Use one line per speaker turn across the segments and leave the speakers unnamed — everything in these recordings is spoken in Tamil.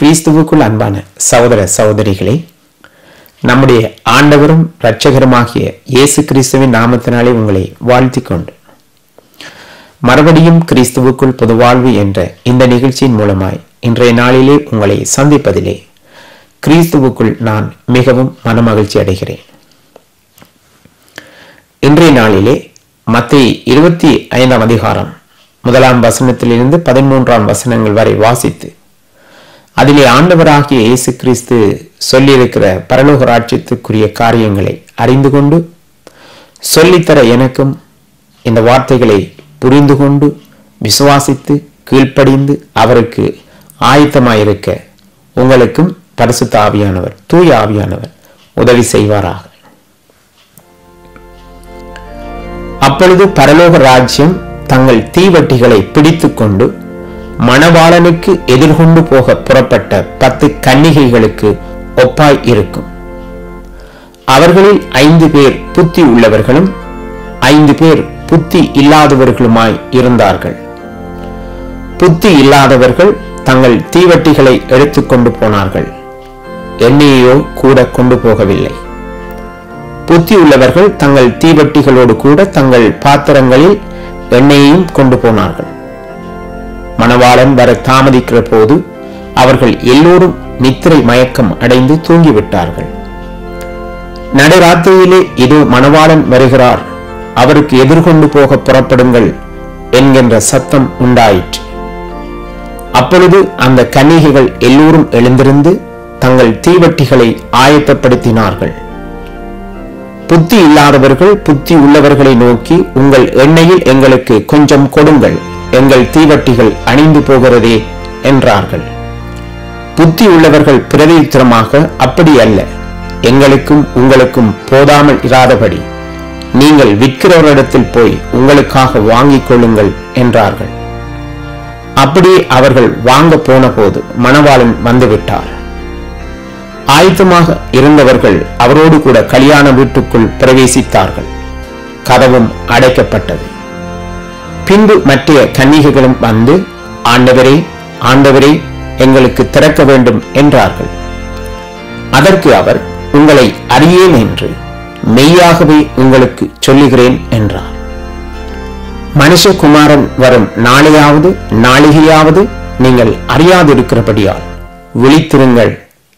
கிறிஸ்துவுக்குள் அன்பான சகோதர சகோதரிகளே, நம்முடைய ஆண்டவரும் இரட்சகருமாகிய இயேசு கிறிஸ்துவின் நாமத்தினாலே உங்களை வாழ்த்திக் கொண்டு மறுபடியும் கிறிஸ்துவுக்குள் பொதுவாழ்வு என்ற இந்த நிகழ்ச்சியின் மூலமாய் இன்றைய நாளிலே உங்களை சந்திப்பதிலே கிறிஸ்துவுக்குள் நான் மிகவும் மனமகிழ்ச்சி அடைகிறேன். இன்றைய நாளிலே மத்தேயு 25 அதிகாரம் 1 வசனத்திலிருந்து 13 வசனங்கள் வரை வாசித்து அதிலே ஆண்டவராகிய இயேசு கிறிஸ்து சொல்லியிருக்கிற பரலோக ராஜ்யத்துக்குரிய காரியங்களை அறிந்து கொண்டு சொல்லித்தர எனக்கும் இந்த வார்த்தைகளை புரிந்து கொண்டு விசுவாசித்து கீழ்ப்படிந்து அவருக்கு ஆயத்தமாயிருக்க உங்களுக்கும் பரிசுத்த ஆவியானவர், தூய ஆவியானவர் உதவி செய்வாராக. அப்பொழுது பரலோக ராஜ்யம் தங்கள் தீவட்டிகளை பிடித்துக் கொண்டு மணவாளனுக்கு எதிர்கொண்டு போக புறப்பட்ட 10 கன்னிகைகளுக்கு ஒப்பாய் இருக்கும். அவர்களில் 5 பேர் புத்தி உள்ளவர்களும் 5 பேர் புத்தி இல்லாதவர்களுமாய் இருந்தார்கள். புத்தி இல்லாதவர்கள் தங்கள் தீவட்டிகளை எடுத்துக்கொண்டு போனார்கள், எண்ணெயையோ கூட கொண்டு போகவில்லை. புத்தி உள்ளவர்கள் தங்கள் தீவட்டிகளோடு கூட தங்கள் பாத்திரங்களில் எண்ணெயையும் கொண்டு போனார்கள். மணவாளன் வர தாமதிக்கிற போது அவர்கள் எல்லோரும் நித்திரை மயக்கம் அடைந்து தூங்கிவிட்டார்கள். நடுராத்திரியிலே இதோ மணவாளன் வருகிறார், அவருக்கு எதிர்கொண்டு போக புறப்படுங்கள் என்கின்ற சத்தம் உண்டாயிற்று. அப்பொழுது அந்த கன்னிகைகள் எல்லோரும் எழுந்திருந்து தங்கள் தீவட்டிகளை ஆயத்தப்படுத்தினார்கள். புத்தி இல்லாதவர்கள் புத்தி உள்ளவர்களை நோக்கி, உங்கள் எண்ணெயில் எங்களுக்கு கொஞ்சம் கொடுங்கள், எங்கள் தீவட்டிகள் அணிந்து போகிறதே என்றார்கள். புத்தி உள்ளவர்கள் பிரதித்திரமாக, அப்படி அல்ல, எங்களுக்கும் உங்களுக்கும் போதாமல் இராதபடி நீங்கள் விற்கிறவரிடத்தில் போய் உங்களுக்காக வாங்கிக் கொள்ளுங்கள் என்றார்கள். அப்படியே அவர்கள் வாங்க போன போது மணவாளன் வந்துவிட்டார். ஆயத்தமாக இருந்தவர்கள் அவரோடு கூட கல்யாண வீட்டுக்குள் பிரவேசித்தார்கள். கதவும் அடைக்கப்பட்டது. பின்பு மற்ற கன்னிகைகளும் வந்து, ஆண்டவரே, ஆண்டவரே, எங்களுக்கு திறக்க வேண்டும் என்றார்கள். அதற்கு அவர், உங்களை அறியேன் என்று மெய்யாகவே உங்களுக்கு சொல்லுகிறேன் என்றார். மனுஷகுமாரன் வரும் நாளையாவது நாளிகையாவது நீங்கள் அறியாதிருக்கிறபடியால் விழித்திருங்கள்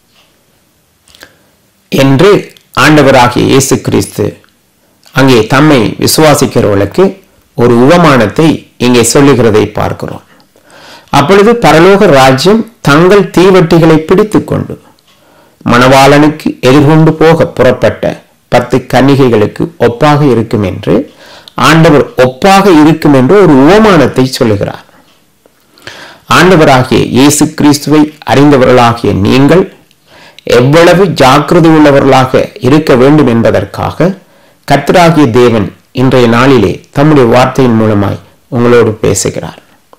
என்று ஆண்டவராகிய இயேசு கிறிஸ்து அங்கே தம்மை விசுவாசிக்கிறவர்களுக்கு ஒரு உவமானத்தை இங்கே சொல்லுகிறதை பார்க்கிறோம். அப்பொழுது பரலோக ராஜ்யம் தங்கள் தீவட்டிகளை பிடித்துக் கொண்டு மணவாளனுக்கு எதிர்கொண்டு போக புறப்பட்ட 10 கன்னிகைகளுக்கு ஒப்பாக இருக்கும் என்று ஆண்டவர் ஒப்பாக இருக்கும் என்று ஒரு உவமானத்தை சொல்லுகிறார். ஆண்டவராகிய இயேசு கிறிஸ்துவை அறிந்தவர்களாகிய நீங்கள் எவ்வளவு ஜாக்கிரதை உள்ளவர்களாக இருக்க வேண்டும் என்பதற்காக கர்த்தராகிய தேவன் இன்றைய நாளிலே தம்முடைய வார்த்தையின் மூலமாய் உங்களோடு பேசுகிறார்.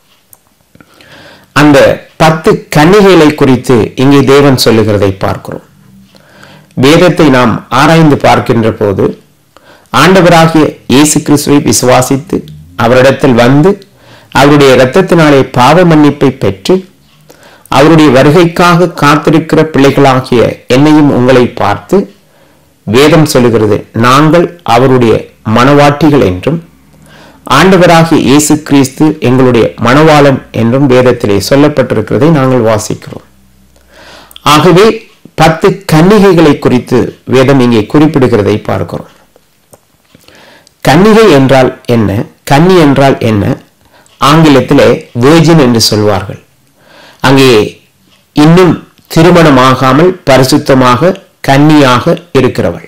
அந்த 10 கன்னிகைகளை குறித்து இங்கே தேவன் சொல்லுகிறதை பார்க்கிறோம். வேதத்தை நாம் ஆராய்ந்து பார்க்கின்ற போது ஆண்டவராகிய இயேசு கிறிஸ்துவை விசுவாசித்து அவரிடத்தில் வந்து அவருடைய இரத்தத்தினாலே பாவ மன்னிப்பை பெற்று அவருடைய வருகைக்காக காத்திருக்கிற பிள்ளைகளாகிய என்னையும் உங்களை பார்த்து வேதம் சொல்லுகிறது, நாங்கள் அவருடைய மணவாட்டிகள் என்றும் ஆண்டவராகிய இயேசு கிறிஸ்து எங்களுடைய மணவாளன் என்றும் வேதத்திலே சொல்லப்பட்டிருக்கிறதை நாங்கள் வாசிக்கிறோம். ஆகவே 10 கன்னிகைகளை குறித்து வேதம் இங்கே குறிப்பிடுகிறதை பார்க்கிறோம். கன்னிகை என்றால் என்ன, கன்னி என்றால் என்ன? ஆங்கிலத்திலே வேர்ஜின் என்று சொல்வார்கள். அங்கே இன்னும் திருமணமாகாமல் பரிசுத்தமாக கன்னியாக இருக்கிறவள்.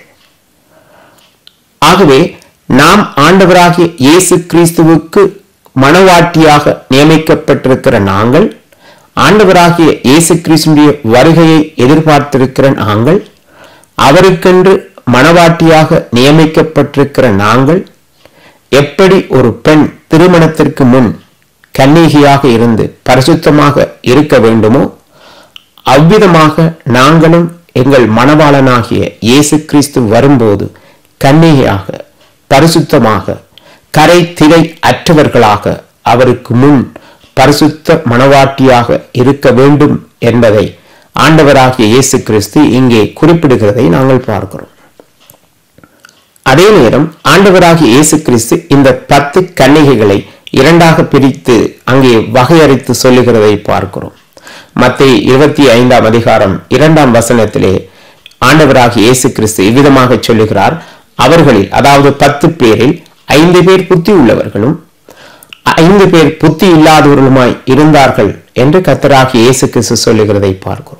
ஆகவே நாம் ஆண்டவராகிய இயேசு கிறிஸ்துவுக்கு மணவாட்டியாக நியமிக்கப்பட்டிருக்கிற நாங்கள், ஆண்டவராகிய இயேசு கிறிஸ்துவின் வருகையை எதிர்பார்த்திருக்கிற நாங்கள், அவருக்கென்று மணவாட்டியாக நியமிக்கப்பட்டிருக்கிற நாங்கள், எப்படி ஒரு பெண் திருமணத்திற்கு முன் கன்னிகையாக இருந்து பரிசுத்தமாக இருக்க வேண்டுமோ அவ்விதமாக நாங்களும் எங்கள் மணவாளனாகிய இயேசு கிறிஸ்து வரும்போது கன்னிகையாக பரிசுத்தமாக கரை திரை அற்றவர்களாக அவருக்கு முன் பரிசுத்த மணவாட்டியாக இருக்க வேண்டும் என்பதை ஆண்டவராகிய இயேசு கிறிஸ்து இங்கே குறிப்பிடுகிறதை நாங்கள் பார்க்கிறோம். அதே நேரம் ஆண்டவராகிய இயேசு கிறிஸ்து இந்த 10 கன்னிகைகளை இரண்டாக பிரித்து அங்கே வகையறித்து சொல்லுகிறதை பார்க்கிறோம். மத்தேயு 25ஆம் அதிகாரம் 2ஆம் வசனத்திலே ஆண்டவராகிய இயேசு கிறிஸ்து இவ்விதமாக சொல்லுகிறார், அவர்களில் அதாவது 10 பேரில் 5 பேர் புத்தி உள்ளவர்களும் 5 பேர் புத்தி இல்லாதவர்களுமாய் இருந்தார்கள் என்று கர்த்தராகிய இயேசு கிறிஸ்து சொல்லுகிறதை பார்க்கிறோம்.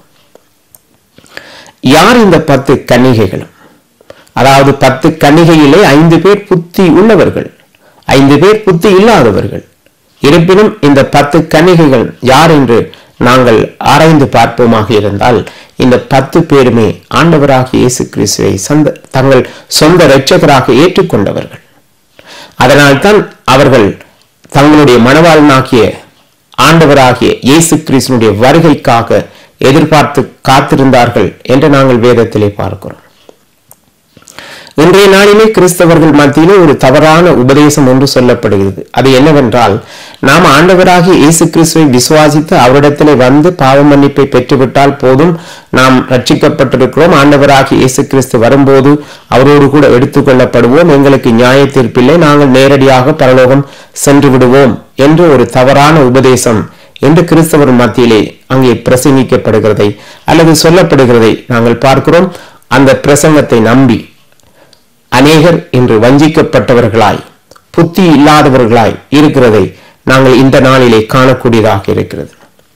யார் இந்த 10 கன்னிகைகளும்? அதாவது 10 கன்னிகையிலே 5 பேர் புத்தி உள்ளவர்கள், 5 பேர் புத்தி இல்லாதவர்கள். இருப்பினும் இந்த 10 கன்னிகைகள் யார் என்று நாங்கள் ஆராய்ந்து பார்ப்போமாக இருந்தால், இந்த 10 பேருமே ஆண்டவராகிய இயேசு கிறிஸ்துவை தங்கள் சொந்த இரட்சகராக ஏற்றுக்கொண்டவர்கள். அதனால்தான் அவர்கள் தங்களுடைய மணவாளனாகிய ஆண்டவராகிய இயேசு கிறிஸ்துவினுடைய வருகைக்காக எதிர்பார்த்து காத்திருந்தார்கள் என்று நாங்கள் வேதத்திலே பார்க்கிறோம். இன்றைய நாளிலே கிறிஸ்தவர்கள் மத்தியிலே ஒரு தவறான உபதேசம் ஒன்று சொல்லப்படுகிறது. அது என்னவென்றால், நாம் ஆண்டவராகிய இயேசு கிறிஸ்துவை விசுவாசித்து அவரிடத்திலே வந்து பாவ மன்னிப்பை பெற்றுவிட்டால் போதும், நாம் ரட்சிக்கப்பட்டிருக்கிறோம், ஆண்டவராகிய இயேசு கிறிஸ்து வரும்போது அவரோடு கூட எடுத்துக்கொள்ளப்படுவோம், எங்களுக்கு நியாய தீர்ப்பில்லை, நாங்கள் நேரடியாக பரலோகம் சென்று விடுவோம் என்று ஒரு தவறான உபதேசம் என்று கிறிஸ்தவர் மத்தியிலே அங்கே பிரசங்கிக்கப்படுகிறதை அல்லது சொல்லப்படுகிறதை நாங்கள் பார்க்கிறோம். அந்த பிரசங்கத்தை நம்பி அநேகர் இன்று வஞ்சிக்கப்பட்டவர்களாய் புத்தி இல்லாதவர்களாய் இருக்கிறதை நாங்கள் இந்த நாளிலே காணக்கூடியதாக இருக்கிறது.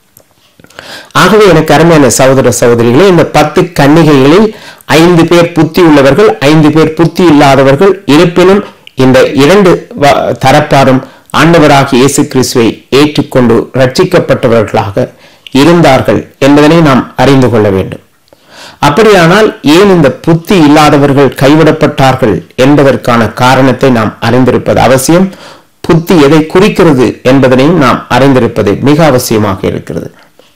ஆகவே எனக்கு அருமையான சகோதர சகோதரிகளே, இந்த 10 கன்னிகைகளில் 5 பேர் புத்தி உள்ளவர்கள், 5 பேர் புத்தி இல்லாதவர்கள். இருப்பினும் இந்த 2 தரப்பாரும் ஆண்டவராகிய இயேசு கிறிஸ்துவை ஏற்றுக்கொண்டு ரட்சிக்கப்பட்டவர்களாக இருந்தார்கள் என்பதனை நாம் அறிந்து கொள்ள வேண்டும். அப்படியானால் ஏன் இந்த புத்தி இல்லாதவர்கள் கைவிடப்பட்டார்கள் என்பதற்கான காரணத்தை நாம் அறிந்திருப்பது அவசியம். புத்தி எதை குறிக்கிறது என்பதனையும் நாம் அறிந்திருப்பது மிக அவசியமாக இருக்கிறது.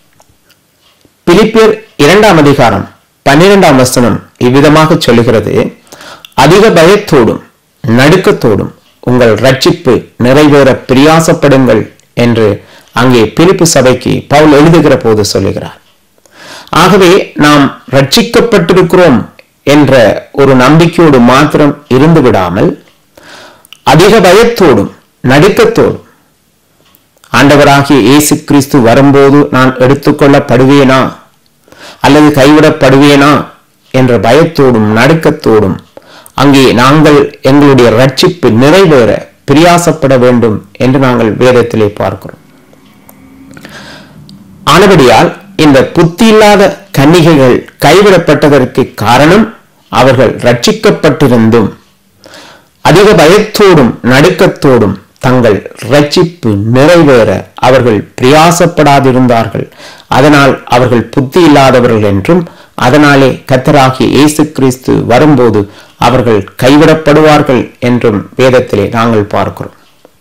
பிலிப்பியர் 2ஆம் அதிகாரம் 12ஆம் வசனம் இவ்விதமாக சொல்லுகிறது, அதிக பயத்தோடும் நடுக்கத்தோடும் உங்கள் ரட்சிப்பு நிறைவேற பிரயாசப்படுங்கள் என்று அங்கே பிலிப்பு சபைக்கு பவுல் எழுதுகிற போது சொல்லுகிறார். ஆகவே நாம் ரட்சிக்கப்பட்டிருக்கிறோம் என்ற ஒரு நம்பிக்கையோடு மாத்திரம் இருந்து விடாமல் அதிக பயத்தோடும் நடுக்கத்தோடும் ஆண்டவராகிய இயேசு கிறிஸ்து வரும்போது நான் எடுத்துக்கொள்ளப்படுவேனா அல்லது கைவிடப்படுவேனா என்ற பயத்தோடும் நடுக்கத்தோடும் அங்கே நாங்கள் எங்களுடைய ரட்சிப்பு நிறைவேற பிரயாசப்பட வேண்டும் என்று நாங்கள் வேதத்திலே பார்க்கிறோம். ஆனபடியால் இந்த புத்தி இல்லாத கன்னிகைகள் கைவிடப்பட்டதற்கு காரணம் அவர்கள் ரட்சிக்கப்பட்டிருந்தும் அதிக பயத்தோடும் நடுக்கத்தோடும் தங்கள் ரட்சிப்பு நிறைவேற அவர்கள் பிரயாசப்படாதிருந்தார்கள். அதனால் அவர்கள் புத்தி இல்லாதவர்கள் என்றும், அதனாலே கர்த்தராகிய இயேசு கிறிஸ்து வரும்போது அவர்கள் கைவிடப்படுவார்கள் என்றும் வேதத்திலே நாங்கள் பார்க்கிறோம்.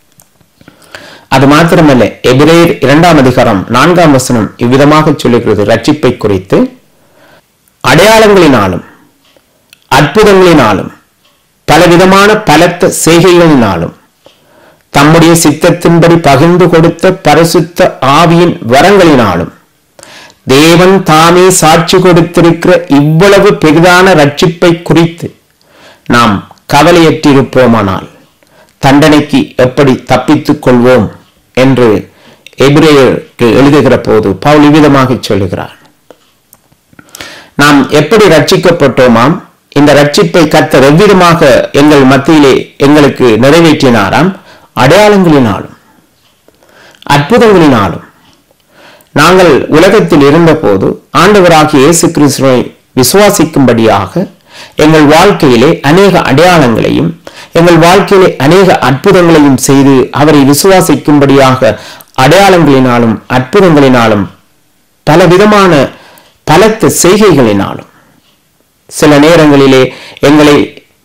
அது மாத்திரமல்ல, எபிரேயர் 2ஆம் அதிகாரம் 4ஆம் வசனம் இவ்விதமாக சொல்லுகிறது ரட்சிப்பை குறித்து, அடையாளங்களினாலும் அற்புதங்களினாலும் பலவிதமான பலத்த செய்கைகளினாலும் தம்முடைய சித்தத்தின்படி பகிர்ந்து கொடுத்த பரிசுத்த ஆவியின் வரங்களினாலும் தேவன் தாமே சாட்சி கொடுத்திருக்கிற இவ்வளவு பெரிதான ரட்சிப்பை குறித்து நாம் கவலையற்றிருப்போமானால் தண்டனைக்கு எப்படி தப்பித்துக் கொள்வோம் என்று எபிரேயருக்கு எழுதுகிற போது பவுல் இவ்விதமாக சொல்லுகிறார். நாம் எப்படி ரட்சிக்கப்பட்டோமாம், இந்த ரட்சிப்பை கர்த்தர் எவ்விதமாக எங்கள் மத்தியிலே எங்களுக்கு நிறைவேற்றினாராம், அடையாளங்களினாலும் அற்புதங்களினாலும். நாங்கள் உலகத்தில் இருந்தபோது ஆண்டவராகிய இயேசு கிறிஸ்துவை விசுவாசிக்கும்படியாக எங்கள் வாழ்க்கையிலே அநேக அடையாளங்களையும் எங்கள் வாழ்க்கையிலே அநேக அற்புதங்களையும் செய்து அவரை விசுவாசிக்கும்படியாக அடையாளங்களினாலும் அற்புதங்களினாலும் பலவிதமான பலத்த செய்கைகளினாலும் சில நேரங்களிலே எங்களை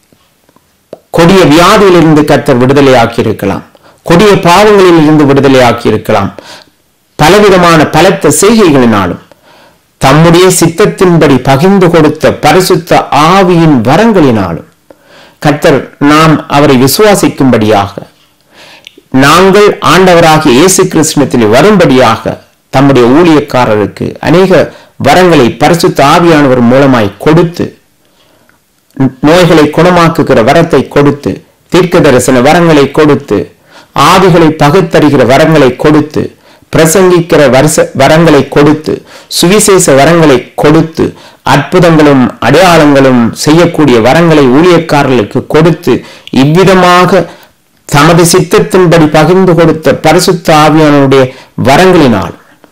கொடிய வியாதியிலிருந்து கர்த்தர் விடுதலையாக்கி இருக்கலாம், கொடிய பாவங்களில் இருந்து விடுதலையாக்கி இருக்கலாம். பலவிதமான பலத்த செய்கைகளினாலும் தம்முடைய சித்தத்தின்படி பகிர்ந்து கொடுத்த பரிசுத்த ஆவியின் வரங்களினாலும் கர்த்தர் நாம் அவரை விசுவாசிக்கும்படியாக, நாங்கள் ஆண்டவராகிய இயேசு கிறிஸ்துவினிடத்தில் வரும்படியாக தம்முடைய ஊழியக்காரருக்கு அநேக வரங்களை பரிசுத்த ஆவியானவர் மூலமாய் கொடுத்து, நோய்களை குணமாக்குகிற வரத்தை கொடுத்து, தீர்க்க தரிசன வரங்களை கொடுத்து, ஆவிகளை பகுத்தறிகிற வரங்களை கொடுத்து, பிரசங்கிக்கிற வரங்களை கொடுத்து, சுவிசேஷ வரங்களை கொடுத்து, அற்புதங்களும் அடையாளங்களும் செய்யக்கூடிய வரங்களை ஊழியக்காரர்களுக்கு கொடுத்து, இவ்விதமாக தமது சித்தத்தின்படி பகிர்ந்து கொடுத்த பரிசுத்த ஆவியானுடைய வரங்களினால்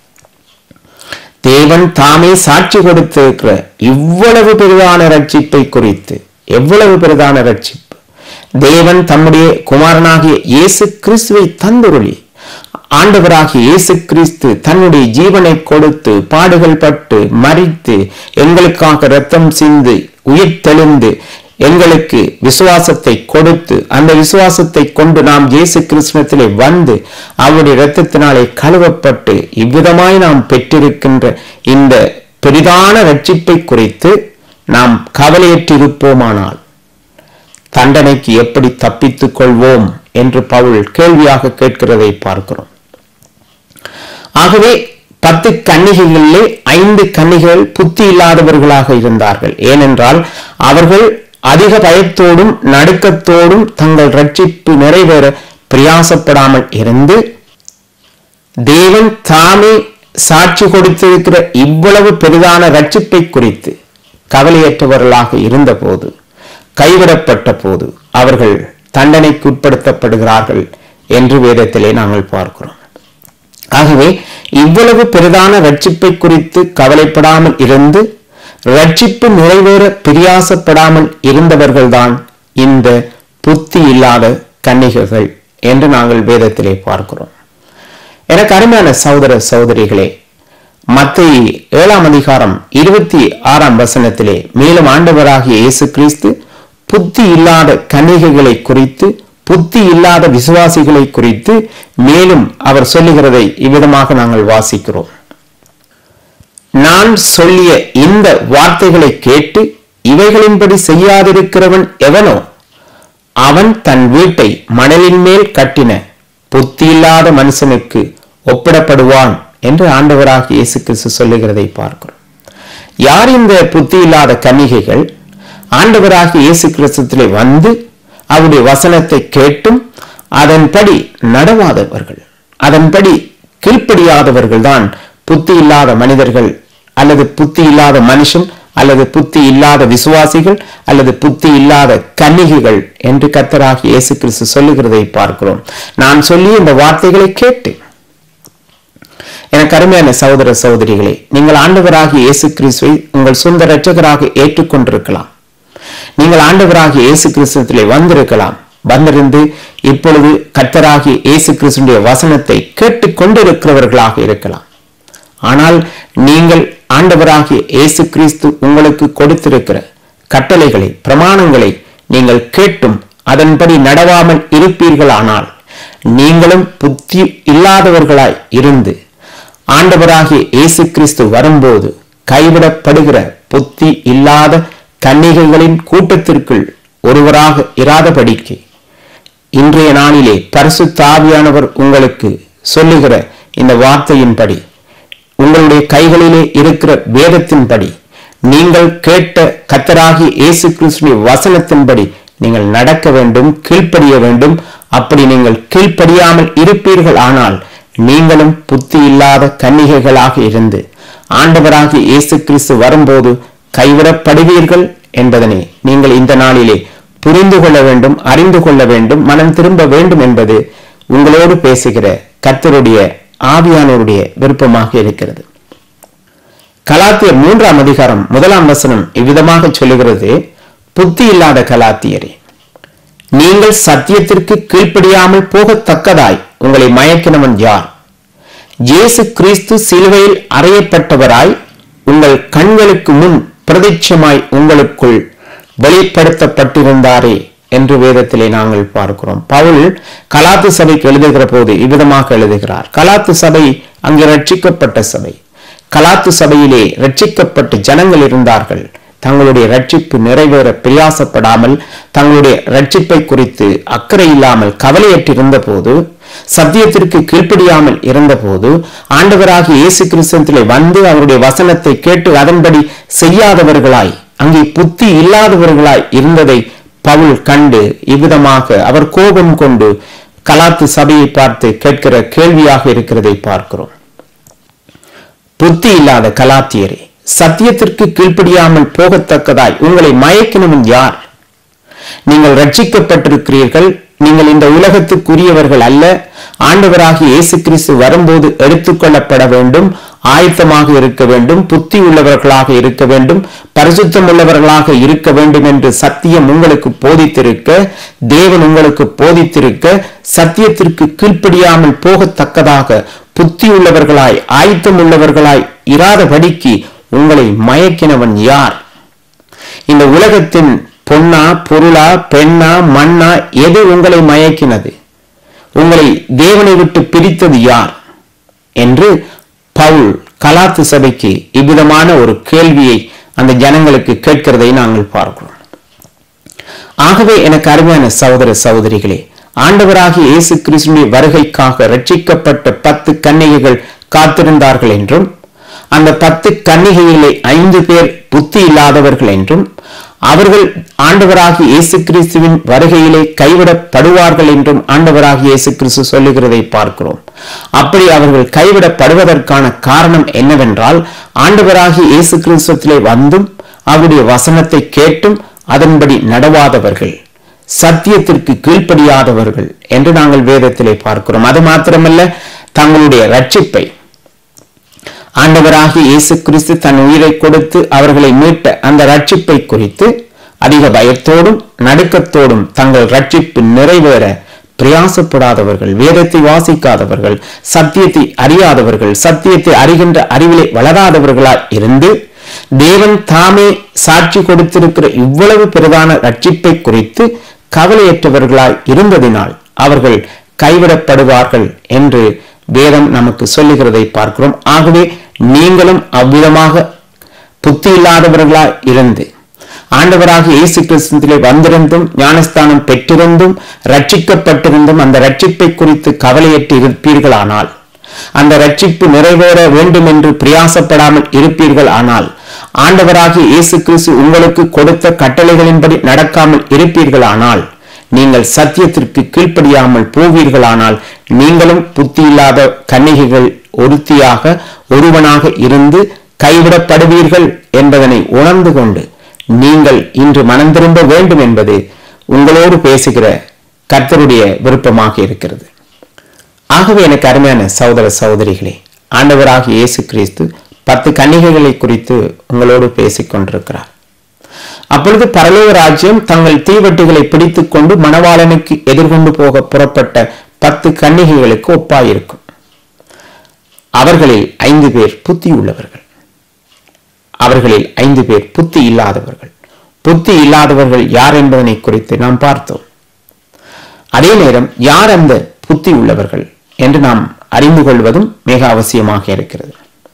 தேவன் தாமே சாட்சி கொடுத்திருக்கிற இவ்வளவு பெரிதான ரட்சிப்பை குறித்து, எவ்வளவு பெரிதான ரட்சிப்பு! தேவன் தம்முடைய குமாரனாகிய இயேசு கிறிஸ்துவை தந்துருளி, ஆண்டவராகிய இயேசு கிறிஸ்து தன்னுடைய ஜீவனை கொடுத்து, பாடுகள் பட்டு, மரித்து, எங்களுக்காக இரத்தம் சிந்து, உயிர் தெளிந்து, எங்களுக்கு விசுவாசத்தை கொடுத்து, அந்த விசுவாசத்தை கொண்டு நாம் இயேசு கிறிஸ்துவிலே வந்து அவருடைய இரத்தத்தினாலே கழுவப்பட்டு இவ்விதமாய் நாம் பெற்றிருக்கின்ற இந்த பெரிதான ரட்சிப்பை குறித்து நாம் கவலையற்றிருப்போமானால் தண்டனைக்கு எப்படி தப்பித்துக் கொள்வோம் என்று பவுல் கேள்வியாக கேட்கிறதை பார்க்கிறோம். ஆகவே 10 கன்னிகைகளிலே 5 கன்னிகைகள் புத்தி இல்லாதவர்களாக இருந்தார்கள். ஏனென்றால் அவர்கள் அதிக பயத்தோடும் நடுக்கத்தோடும் தங்கள் ரட்சிப்பு நிறைவேற பிரயாசப்படாமல் இருந்து, தேவன் தாமே சாட்சி கொடுத்திருக்கிற இவ்வளவு பெரிதான ரட்சிப்பை குறித்து கவலையற்றவர்களாக இருந்த போது, கைவிடப்பட்ட போது அவர்கள் தண்டனைக்கு உட்படுத்தப்படுகிறார்கள் என்று வேதத்திலே நாங்கள் பார்க்கிறோம். ஆகவே இவ்வளவு பெரிதான ரட்சிப்பை குறித்து கவலைப்படாமல் இருந்து, ரட்சிப்பு நிறைவேற பிரயாசப்படாமல் இருந்தவர்கள்தான் இந்த புத்தி இல்லாத கன்னிகைகள் என்று நாங்கள் வேதத்திலே பார்க்கிறோம். எனக்கு அருமையான சகோதர சகோதரிகளே, மத்தேயு 7ஆம் அதிகாரம் 26ஆம் வசனத்திலே மேலும் ஆண்டவராகிய இயேசு கிறிஸ்து புத்தி இல்லாத கன்னிகைகளை குறித்து, புத்தி இல்லாத விசுவாசிகளை குறித்து மேலும் அவர் சொல்லுகிறதை இவ்விதமாக நாங்கள் வாசிக்கிறோம். நான் சொல்லிய இந்த வார்த்தைகளை கேட்டு இவைகளின்படி செய்யாதிருக்கிறவன் எவனோ அவன் தன் வீட்டை மணலின் மேல் கட்டின புத்தி இல்லாத மனுஷனுக்கு ஒப்பிடப்படுவான் என்று ஆண்டவராகிய இயேசு கிறிஸ்து சொல்லுகிறதை பார்க்கிறோம். யார் இந்த புத்தி இல்லாத கன்னிகைகள்? ஆண்டவராகிய இயேசு கிறிஸ்துவிலே வந்து அவருடைய வசனத்தை கேட்டும் அதன்படி நடவாதவர்கள், அதன்படி கீழ்ப்படியாதவர்கள் தான் புத்தி இல்லாத மனிதர்கள், அல்லது புத்தி இல்லாத மனுஷன், அல்லது புத்தி இல்லாத விசுவாசிகள், அல்லது புத்தி இல்லாத கன்னிகைகள் என்று கர்த்தராகிய இயேசு கிறிஸ்து சொல்லுகிறதை பார்க்கிறோம். நான் சொல்லி இந்த வார்த்தைகளை கேட்டு, எனக்கு அருமையான சகோதர சகோதரிகளே, நீங்கள் ஆண்டவராகிய இயேசு கிறிஸ்துவை உங்கள் சொந்த இரட்சகராக ஏற்றுக்கொண்டிருக்கலாம். நீங்கள் ஆண்டவராகிய இயேசு கிறிஸ்துவிலே வந்திருக்கலாம். வந்திருந்து இப்பொழுது கர்த்தராகிய இயேசு கிறிஸ்துவினுடைய வசனத்தை கேட்டுக் கொண்டிருக்கிறவர்களாக இருக்கலாம். ஆனால் நீங்கள் ஆண்டவராகிய இயேசு கிறிஸ்து உங்களுக்கு கொடுத்திருக்கிற கட்டளைகளை, பிரமாணங்களை நீங்கள் கேட்டும் அதன்படி நடவாமல் இருப்பீர்களானால் நீங்களும் புத்தி இல்லாதவர்களாய் இருந்து ஆண்டவராகிய இயேசு கிறிஸ்து வரும்போது கைவிடப்படுகிற புத்தி இல்லாத கன்னிகைகளின் கூட்டத்திற்குள் ஒருவராக இராதபடிக்கு இன்றைய நாளிலே பரிசுத்த ஆவியானவர் உங்களுக்கு சொல்லுகிற இந்த வார்த்தையின்படி, உங்களுடைய கைகளிலே இருக்கிற வேதத்தின்படி, நீங்கள் கேட்ட கர்த்தராகிய இயேசு கிறிஸ்துவின் வசனத்தின்படி நீங்கள் நடக்க வேண்டும், கீழ்ப்படிய வேண்டும். அப்படி நீங்கள் கீழ்ப்படியாமல் இருப்பீர்கள் ஆனால் நீங்களும் புத்தி இல்லாத கன்னிகைகளாக இருந்து ஆண்டவராகிய இயேசு கிறிஸ்து வரும்போது கைவிடப்படுவீர்கள் என்பதனை நீங்கள் இந்த நாளிலே புரிந்து கொள்ள வேண்டும், அறிந்து கொள்ள வேண்டும், மனம் திரும்ப வேண்டும் என்பது உங்களோடு பேசுகிற கர்த்தருடைய ஆவியானவருடைய விருப்பமாக இருக்கிறது. கலாத்தியர் 3ஆம் அதிகாரம் 1ஆம் வசனம் இவ்விதமாக சொல்லுகிறது: புத்தி இல்லாத கலாத்தியரே, நீங்கள் சத்தியத்திற்கு கீழ்ப்படியாமல் போகத்தக்கதாய் உங்களை மயக்கினவன் யார்? இயேசு கிறிஸ்து சிலுவையில் அறையப்பட்டவராய் உங்கள் கண்களுக்கு முன் பிரதிட்சமாய் உங்களுக்குள் வெளிப்படுத்தப்பட்டிருந்தாரே என்று வேதத்திலே நாங்கள் பார்க்கிறோம். பவுல் கலாத்து சபைக்கு எழுதுகிற போது இவ்விதமாக எழுதுகிறார். கலாத்து சபை அங்கே ரட்சிக்கப்பட்ட சபை. கலாத்து சபையிலே ரட்சிக்கப்பட்ட ஜனங்கள் இருந்தார்கள். தங்களுடைய ரட்சிப்பு நிறைவேற பிரயாசப்படாமல், தங்களுடைய ரட்சிப்பை குறித்து அக்கறை இல்லாமல் கவலையற்றிருந்த போது சத்தியத்திற்கு கீழ்ப்படியாமல் இருந்தபோது ஆண்டவராகிய இயேசு கிறிஸ்துவிலே வந்து அவருடைய வசனத்தை கேட்டு அதன்படி செய்யாதவர்களாய், அங்கே புத்தி இல்லாதவர்களாய் இருந்ததை பவுல் கண்டு இவ்விதமாக அவர் கோபம் கொண்டு கலாத்து சபையை பார்த்து கேட்கிற கேள்வியாக இருக்கிறதை பார்க்கிறோம். புத்தி இல்லாத கலாத்தியரே, சத்தியத்திற்கு கீழ்ப்படியாமல் போகத்தக்கதாய் உங்களை மயக்கினவன் யார்? நீங்கள் ரட்சிக்கப்பட்டிருக்கிறீர்கள். நீங்கள் இந்த உலகத்துக்குரியவர்கள் அல்ல. ஆண்டவராகிய இயேசு கிறிஸ்து வரும்போது எடுத்துக்கொள்ளப்பட வேண்டும், ஆயத்தமாக இருக்க வேண்டும், புத்தி உள்ளவர்களாக இருக்க வேண்டும், பரிசுத்தம் உள்ளவர்களாக இருக்க வேண்டும் என்று சத்தியம் உங்களுக்கு போதித்திருக்க, தேவன் உங்களுக்கு போதித்திருக்க, சத்தியத்திற்கு கீழ்ப்படியாமல் போகத்தக்கதாக புத்தி உள்ளவர்களாய் ஆயத்தம் உள்ளவர்களாய் இராதபடிக்கு உங்களை மயக்கினவன் யார்? இந்த உலகத்தின் பொன்னா, பொருளா, பெண்ணா, மண்ணா, எது உங்களை மயக்கினது? உங்களை தேவனை விட்டு பிரித்தது யார் என்று பவுல் கலாத்து சபைக்கு இவ்விதமான ஒரு கேள்வியை அந்த ஜனங்களுக்கு கேட்கிறதை நாங்கள் பார்க்கிறோம். ஆகவே எனக்கு அருமையான சகோதர சகோதரிகளே, ஆண்டவராகிய இயேசு கிறிஸ்துவின் வருகைக்காக ரட்சிக்கப்பட்ட 10 கன்னிகைகள் காத்திருந்தார்கள் என்றும், அந்த 10 கன்னிகைகளை 5 பேர் புத்தி இல்லாதவர்கள் என்றும், அவர்கள் ஆண்டவராகிய இயேசு கிறிஸ்துவின் வருகையிலே கைவிடப்படுவார்கள் என்றும் ஆண்டவராகிய இயேசு கிறிஸ்து சொல்லுகிறதை பார்க்கிறோம். அப்படி அவர்கள் கைவிடப்படுவதற்கான காரணம் என்னவென்றால், ஆண்டவராகிய இயேசு கிறிஸ்துவிலே வந்தும் அவருடைய வசனத்தை கேட்டும் அதன்படி நடவாதவர்கள், சத்தியத்திற்கு கீழ்ப்படியாதவர்கள் என்று நாங்கள் வேதத்திலே பார்க்கிறோம். அது மாத்திரமல்ல, தங்களுடைய ரட்சிப்பை ஆண்டவராகிய இயேசு கிறிஸ்து தன் உயிரை கொடுத்து அவர்களை மீட்ட அந்த ரட்சிப்பை குறித்து அதிக பயத்தோடும் நடுக்கத்தோடும் தங்கள் ரட்சிப்பு நிறைவேற பிரயாசப்படாதவர்கள், வேதத்தை வாசிக்காதவர்கள், சத்தியத்தை அறியாதவர்கள், சத்தியத்தை அறிகின்ற அறிவிலே வளராதவர்களாய் இருந்து தேவன் தாமே சாட்சி கொடுத்திருக்கிற இவ்வளவு பிரதான ரட்சிப்பை குறித்து கவலையற்றவர்களாய் இருந்ததினால் அவர்கள் கைவிடப்படுவார்கள் என்று வேதம் நமக்கு சொல்லுகிறதை பார்க்கிறோம். ஆகவே நீங்களும் அவ்விதமாக புத்தி இல்லாதவர்களாய் இருந்து ஆண்டவராகிய இயேசு கிறிஸ்துவிலே வந்திருந்தும் ஞானஸ்தானம் பெற்றிருந்தும் ரட்சிக்கப்பட்டிருந்தும் அந்த ரட்சிப்பை குறித்து கவலையற்று இருப்பீர்களானால், அந்த ரட்சிப்பு நிறைவேற வேண்டும் என்று பிரயாசப்படாமல் இருப்பீர்கள் ஆனால், ஆண்டவராகிய இயேசு கிறிஸ்து உங்களுக்கு கொடுத்த கட்டளைகளின்படி நடக்காமல் இருப்பீர்களானால், நீங்கள் சத்தியத்திற்கு கீழ்ப்படியாமல் போவீர்களானால், நீங்களும் புத்தி இல்லாத கன்னிகைகள் ஒருவனாக இருந்து கைவிடப்படுவீர்கள் என்பதனை உணர்ந்து கொண்டு நீங்கள் இன்று மனம் திரும்ப வேண்டும் என்பது உங்களோடு பேசுகிற கர்த்தருடைய விருப்பமாக இருக்கிறது. ஆகவே எனக்கு அருமையான சகோதர சகோதரிகளே, ஆண்டவராகிய இயேசு கிறிஸ்து 10 கன்னிகைகளை குறித்து உங்களோடு பேசிக் கொண்டிருக்கிறார். அப்பொழுது பரலோக ராஜ்யம் தங்கள் தீவட்டிகளை பிடித்துக் கொண்டு மணவாளனுக்கு எதிர்கொண்டு போக புறப்பட்ட 10 கன்னிகைகளுக்கு ஒப்பாயிருக்கும். அவர்களில் 5 பேர் புத்தி உள்ளவர்கள், அவர்களில் 5 பேர் புத்தி இல்லாதவர்கள். புத்தி இல்லாதவர்கள் யார் என்பதனை குறித்து நாம் பார்த்தோம். அதே நேரம் யார் அந்த புத்தி உள்ளவர்கள் என்று நாம் அறிந்து கொள்வதும் மிக அவசியமாக இருக்கிறது.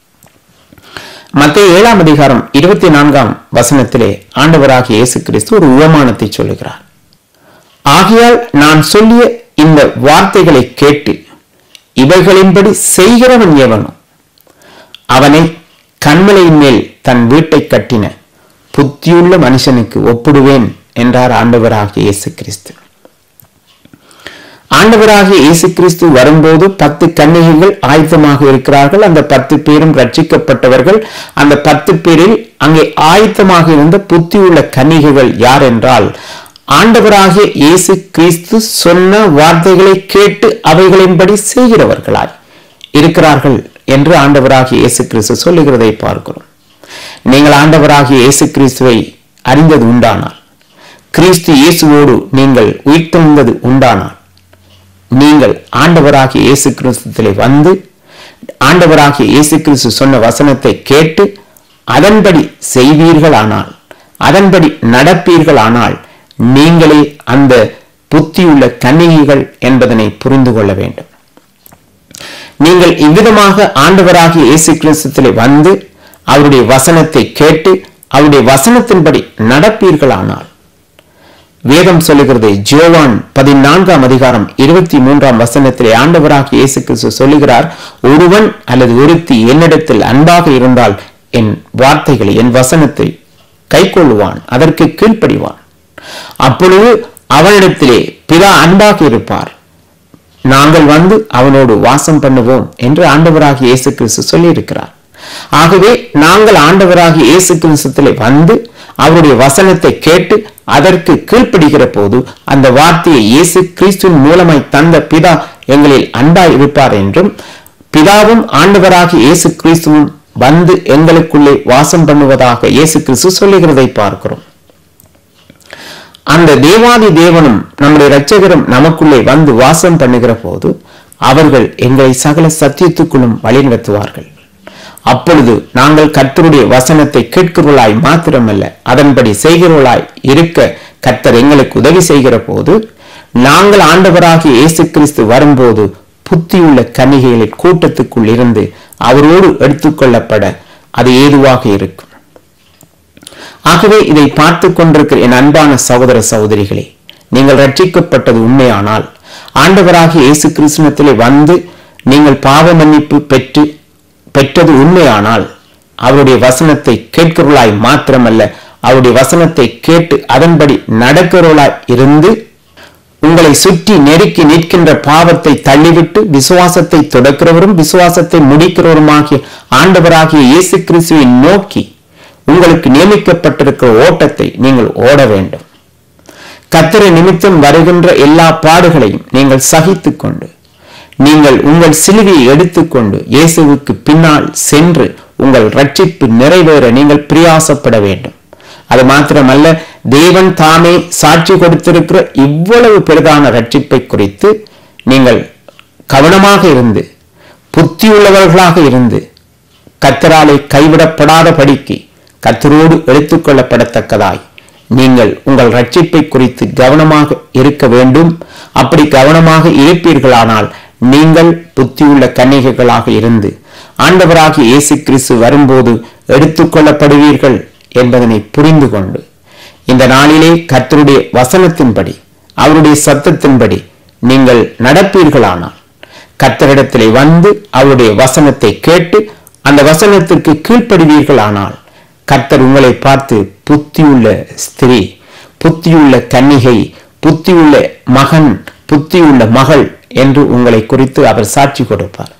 மத்தேயு 7ஆம் அதிகாரம் 24ஆம் வசனத்திலே ஆண்டவராகிய இயேசு கிறிஸ்து ஒரு உவமானத்தை சொல்லுகிறார். ஆகையால் நான் சொல்லிய இந்த வார்த்தைகளை கேட்டு இவைகளின்படி செய்கிறவன் எவனோ அவனை கன்மலையின் மேல் தன் வீட்டை கட்டின புத்தியுள்ள மனுஷனுக்கு ஒப்பிடுவேன் என்றார் ஆண்டவராகிய இயேசு கிறிஸ்து. ஆண்டவராகிய இயேசு கிறிஸ்து வரும்போது 10 கன்னிகைகள் ஆயத்தமாக இருக்கிறார்கள். அந்த 10 பேரும் ரட்சிக்கப்பட்டவர்கள். அந்த 10 பேரில் அங்கே ஆயத்தமாக இருந்த புத்தி உள்ள கன்னிகைகள் யார் என்றால், ஆண்டவராகிய இயேசு கிறிஸ்து சொன்ன வார்த்தைகளை கேட்டு அவைகளின்படி செய்கிறவர்களாய் இருக்கிறார்கள் என்று ஆண்டவராகிய இயேசு கிறிஸ்து சொல்லுகிறதை பார்க்கிறோம். நீங்கள் ஆண்டவராகிய இயேசு கிறிஸ்துவை அறிந்தது உண்டானால், கிறிஸ்து இயேசுவோடு நீங்கள் உயிர்த்தெழுந்தது உண்டானால், நீங்கள் ஆண்டவராகிய இயேசு கிறிஸ்துவிலே வந்து ஆண்டவராகிய இயேசு கிறிஸ்து சொன்ன வசனத்தை கேட்டு அதன்படி செய்வீர்களானால், அதன்படி நடப்பீர்களானால், நீங்களே அந்த புத்தியுள்ள கன்னிகைகள் என்பதனை புரிந்து கொள்ள வேண்டும். நீங்கள் இவ்விதமாக ஆண்டவராகிய இயேசு கிறிஸ்துவிலே வந்து அவருடைய வசனத்தை கேட்டு அவருடைய வசனத்தின்படி நடப்பீர்களானால், வேதம் சொல்லுகிறது. யோவான் 14ஆம் அதிகாரம் 23ஆம் வசனத்திலே ஆண்டவராகிய இயேசு கிறிஸ்து சொல்லுகிறார், ஒருவன் அல்லது ஒருத்தி என்னிடத்தில் அன்பாக இருந்தால் என் வார்த்தைகளை, என் வசனத்தை கைக்கொள்ளுவான், அதற்கு கீழ்ப்படிவான். அப்பொழுது அவனிடத்திலே பிதா அன்பாக இருப்பார், நாங்கள் வந்து அவனோடு வாசம் பண்ணுவோம் என்று ஆண்டவராகிய இயேசு கிறிஸ்து சொல்லி இருக்கிறார். ஆகவே நாங்கள் ஆண்டவராகிய இயேசு கிறிஸ்துவிலே வந்து அவருடைய வசனத்தை கேட்டு அதற்கு கீழ்ப்படுகிற போது அந்த வார்த்தையை இயேசு கிறிஸ்துவின் மூலமாய் தந்த பிதா எங்களில் அன்பாய் இருப்பார் என்றும், பிதாவும் ஆண்டவராகிய இயேசு கிறிஸ்துவும் வந்து எங்களுக்குள்ளே வாசம் பண்ணுவதாக இயேசு கிறிஸ்து சொல்லுகிறதை பார்க்கிறோம். அந்த தேவாதி தேவனும் நம்முடைய இரட்சகரும் நமக்குள்ளே வந்து வாசம் பண்ணுகிற போது அவர்கள் எங்களை சகல சத்தியத்துக்குள்ளும் வழிநடத்துவார்கள். அப்பொழுது நாங்கள் கர்த்தருடைய வசனத்தை கேட்கிறவர்களாய் மாத்திரமல்ல, அதன்படி செய்கிறவர்களாய் இருக்க கர்த்தர் எங்களுக்கு உதவி செய்கிற போது நாங்கள் ஆண்டவராகிய இயேசு கிறிஸ்து வரும்போது புத்தியுள்ள கன்னிகைகளின் கூட்டத்துக்குள் இருந்து அவரோடு எடுத்துக்கொள்ளப்பட அது ஏதுவாக இருக்கும். ஆகவே இதை பார்த்து கொண்டிருக்கிற என் அன்பான சகோதர சகோதரிகளே, நீங்கள் ரட்சிக்கப்பட்டது உண்மையானால், ஆண்டவராகிய இயேசு கிறிஸ்துவிலே வந்து நீங்கள் பாவ மன்னிப்பு பெற்றது உண்மையானால், அவருடைய வசனத்தை கேட்கிறவர்களாய் மாத்திரமல்ல, அவருடைய வசனத்தை கேட்டு அதன்படி நடக்கிறவர்களாய் இருந்து உங்களை சுற்றி நெருக்கி நிற்கின்ற பாவத்தை தள்ளிவிட்டு விசுவாசத்தை தொடக்கிறவரும் விசுவாசத்தை முடிக்கிறவருமாகிய ஆண்டவராகிய இயேசு கிறிஸ்துவை நோக்கி உங்களுக்கு நியமிக்கப்பட்டிருக்கிற ஓட்டத்தை நீங்கள் ஓட வேண்டும். கர்த்தர் நிமித்தம் வருகின்ற எல்லா பாடுகளையும் நீங்கள் சகித்துக் கொண்டு, நீங்கள் உங்கள் சிலுவையை எடுத்துக்கொண்டு இயேசுவுக்கு பின்னால் சென்று உங்கள் ரட்சிப்பு நிறைவேற நீங்கள் பிரயாசப்பட வேண்டும். அது மாத்திரமல்ல, தேவன் தாமே சாட்சி கொடுத்திருக்கிற இவ்வளவு பெரிதான ரட்சிப்பை குறித்து நீங்கள் கவனமாக இருந்து, புத்தியுள்ளவர்களாக இருந்து, கர்த்தராலே கைவிடப்படாத படிக்கு கர்த்தரோடு எடுத்துக்கொள்ளப்படத்தக்கதாய் நீங்கள் உங்கள் ரட்சிப்பை குறித்து கவனமாக இருக்க வேண்டும். அப்படி கவனமாக இருப்பீர்களானால் நீங்கள் புத்தியுள்ள கன்னிகைகளாக இருந்து ஆண்டவராகிய இயேசு கிறிஸ்து வரும்போது எடுத்துக்கொள்ளப்படுவீர்கள் என்பதனை புரிந்து கொண்டு, இந்த நாளிலே கர்த்தருடைய வசனத்தின்படி, அவருடைய சத்தத்தின்படி நீங்கள் நடப்பீர்களானால், கர்த்தரிடத்திலே வந்து அவருடைய வசனத்தை கேட்டு அந்த வசனத்திற்கு கீழ்ப்படுவீர்களானால், கர்த்தர் உங்களை பார்த்து புத்தியுள்ள ஸ்திரீ, புத்தியுள்ள கன்னிகை, புத்தியுள்ள மகன், புத்தியுள்ள மகள் என்று உங்களை குறித்து அவர் சாட்சி கொடுப்பார்.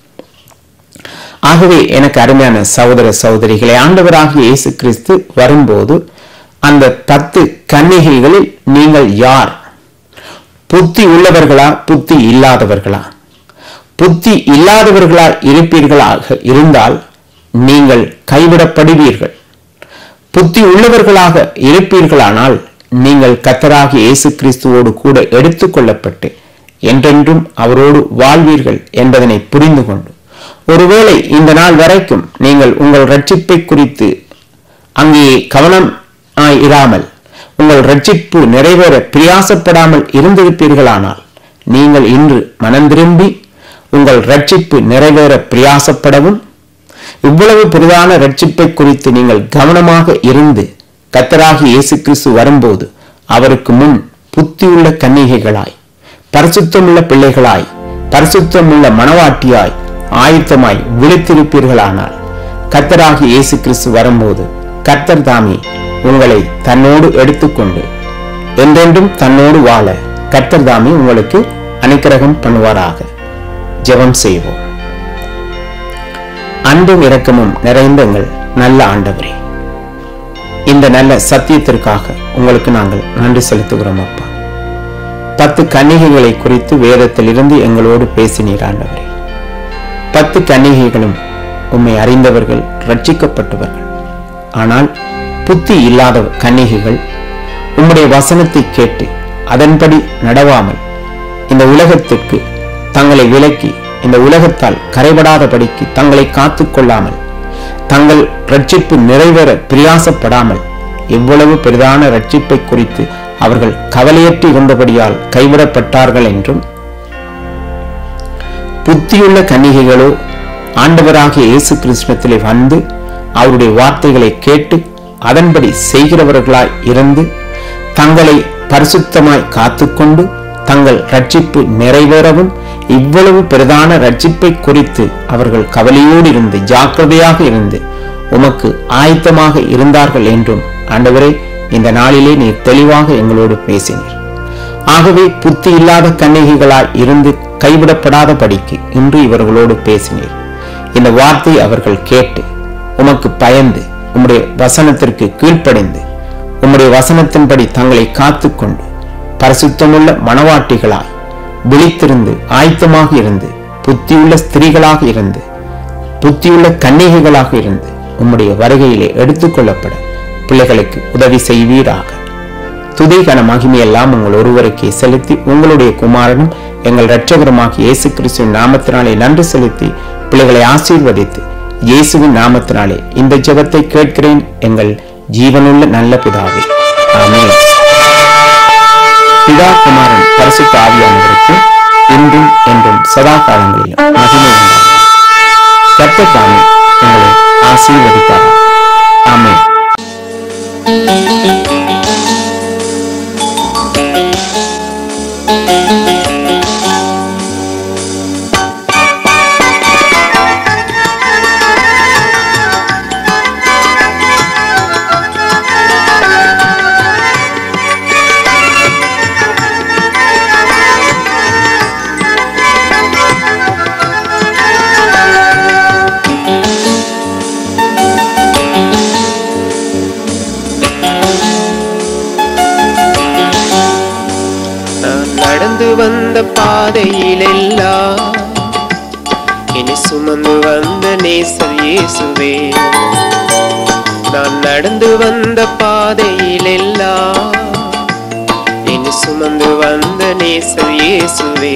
ஆகவே எனக்கு அருமையான சகோதர சகோதரிகளை, ஆண்டவராகிய இயேசு கிறிஸ்து வரும்போது அந்த 10 கன்னிகைகளில் நீங்கள் யார்? புத்தி உள்ளவர்களா, புத்தி இல்லாதவர்களா? புத்தி இல்லாதவர்களா இருப்பீர்களாக இருந்தால் நீங்கள் கைவிடப்படுவீர்கள். புத்தி உள்ளவர்களாக இருப்பீர்களானால் நீங்கள் கர்த்தராகிய இயேசு கிறிஸ்துவோடு கூட எடுத்துக்கொள்ளப்பட்டு என்றென்றும் அவரோடு வாழ்வீர்கள் என்பதனை புரிந்து கொண்டு, ஒருவேளை இந்த நாள் வரைக்கும் நீங்கள் உங்கள் ரட்சிப்பை குறித்து அங்கே கவனம் இராமல், உங்கள் ரட்சிப்பு நிறைவேற பிரயாசப்படாமல் இருந்திருப்பீர்களானால், நீங்கள் இன்று மனம் திரும்பி உங்கள் ரட்சிப்பு நிறைவேற பிரயாசப்படவும், இவ்வளவு பெரிதான ரட்சிப்பை குறித்து நீங்கள் கவனமாக இருந்து கர்த்தராகிய இயேசு கிறிஸ்து வரும்போது அவருக்கு முன் புத்தியுள்ள கன்னிகைகளாய், பரிசுத்தமுள்ள பிள்ளைகளாய், பரிசுத்தமுள்ள மணவாட்டியாய் ஆயத்தமாய் விழித்திருப்பீர்களானால், கர்த்தராகிய இயேசு கிறிஸ்து வரும்போது கர்த்தர் தாமே உங்களை தன்னோடு எடுத்துக்கொண்டு என்றென்றும் தன்னோடு வாழ கர்த்தர் தாமே உங்களுக்கு அனுக்கிரகம் பண்ணுவாராக. ஜெபம் செய்வோம். அன்பும் இரக்கமும் நிறைந்த எங்கள் நல்ல ஆண்டவரே, இந்த நல்ல சத்தியத்திற்காக உங்களுக்கு நாங்கள் நன்றி செலுத்துகிறோம். அப்பா, 10 கன்னிகைகளை குறித்து வேதத்திலிருந்து எங்களோடு பேசினீர் ஆண்டவரே. 10 கன்னிகைகளும் உம்மை அறிந்தவர்கள், ரட்சிக்கப்பட்டவர்கள். ஆனால் புத்தி இல்லாத கன்னிகைகள் உம்முடைய வசனத்தை கேட்டு அதன்படி நடவாமல் இந்த உலகத்திற்கு தங்களை விலக்கி, இந்த உலகத்தால் கரைபடாதபடிக்கு தங்களை காத்து கொள்ளாமல், தங்கள் ரட்சிப்பு நிறைவேற பிரயாசப்படாமல், எவ்வளவு பெரிதான ரட்சிப்பை குறித்து அவர்கள் கவலையற்று இருந்தபடியால் கைவிடப்பட்டார்கள் என்றும், புத்தியுள்ள கன்னிகைகளோ ஆண்டவராகிய இயேசு கிறிஸ்துவிலே வந்து அவருடைய வார்த்தைகளை கேட்டு அதன்படி செய்கிறவர்களாய் இருந்து தங்களை பரிசுத்தமாய் காத்துக்கொண்டு தங்கள் ரட்சிப்பு நிறைவேறவும் இவ்வளவு பிரதான ரட்சிப்பை குறித்து அவர்கள் கவலையோடு இருந்து ஜாக்கிரதையாக இருந்து உமக்கு ஆயத்தமாக இருந்தார்கள் என்றும் ஆண்டவரே இந்த நாளிலே நீர் தெளிவாக எங்களோடு பேசினீர். ஆகவே புத்தி இல்லாத கன்னிகைகளாய் இருந்து கைவிடப்படாத படிக்கு இன்று இவர்களோடு பேசினீர். இந்த வார்த்தை அவர்கள் கேட்டு உமக்கு பயந்து உம்முடைய வசனத்திற்கு கீழ்ப்படைந்து உம்முடைய வசனத்தின்படி தங்களை காத்துக்கொண்டு பரிசுத்தமுள்ள மணவாட்டிகளாய் விழித்திருந்து ஆயத்தமாக இருந்து புத்தியுள்ள ஸ்திரீகளாக இருந்து புத்தியுள்ள கன்னிகைகளாக இருந்து உம்முடைய வருகையிலே எடுத்துக்கொள்ளப்பட பிள்ளைகளுக்கு உதவி செய்வீராக. துதி கன மகிமையெல்லாம் உங்கள் ஒருவருக்கே செலுத்தி உங்களுடைய குமாரனும் எங்கள் இரட்சகருமாகிய இயேசு கிறிஸ்துவின் நாமத்தினாலே நன்றி செலுத்தி பிள்ளைகளை ஆசீர்வதித்து இயேசுவின் நாமத்தினாலே இந்த ஜெபத்தை கேட்கிறேன் எங்கள் ஜீவனுள்ள நல்ல பிதாவே, ஆமென். பிதா குமாரன் பரிசுத்த ஆவியானவருக்கு இன்றும் என்றும் சதா காலங்களிலும் மகிமை உண்டாகும். கர்த்தர் தாமே உங்களை ஆசீர்வதிப்பார். ஆமென்.
வந்த பாதையிலெல்லாம் என்னை சுமந்து வந்த நேசர் இயேசுவே, நான் நடந்து வந்த பாதையிலெல்லாம் என்னை சுமந்து வந்த நேசர் இயேசுவே,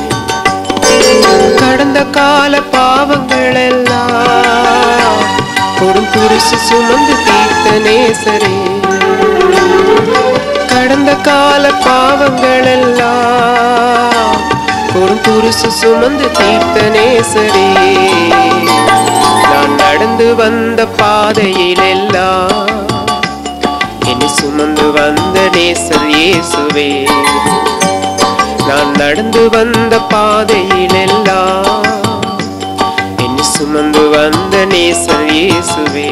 கடந்த கால பாவங்கள் எல்லாம் கொடும் குருசு சுமந்து தீர்த்த நேசரே, கடந்த கால பாவங்கள் எல்லாம் கொடும் குருசு சுமந்து தீர்த்த நேசரே, நான் நடந்து வந்த பாதையிலெல்லாம் என்னை சுமந்து வந்த நேசர் இயேசுவே, நான் நடந்து வந்த பாதையிலெல்லாம் என்னை சுமந்து வந்த நேசர் இயேசுவே.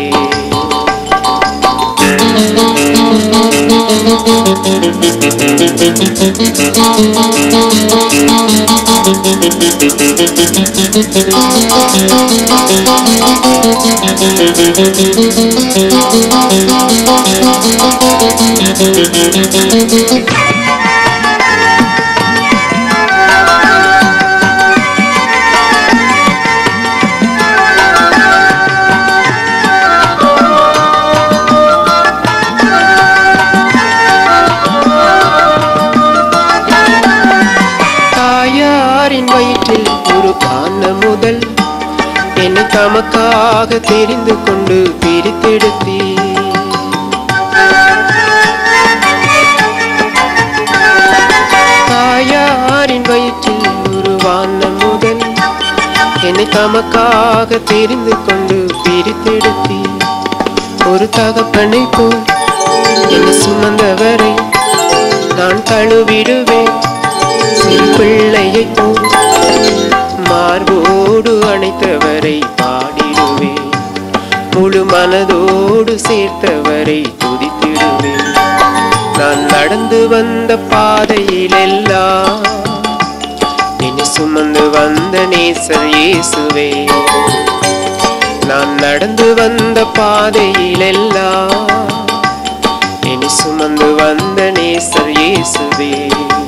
முதல் என்னை தமக்காக தெரிந்து கொண்டு பிரித்தெடுத்தீ, தாயாரின் வயிற்றில் உருவான முதல் என்னை தமக்காக தெரிந்து கொண்டு பிரித்தெடுத்தீ, ஒரு தகப்பனை போல் என்னை சுமந்தவரை நான் தழுவிடுவேன், சிறு பிள்ளையை போல் மார்போடு அணைத்தவரை பாடிடுவேன், முழு மனதோடு சேர்த்தவரை துதித்திடுவேன், நான் நடந்து வந்த பாதையிலெல்லாம் என்னை சுமந்து வந்த நேசர் இயேசுவே, நான் நடந்து வந்த பாதையிலெல்லாம் என்னை சுமந்து வந்த நேசர் இயேசுவே.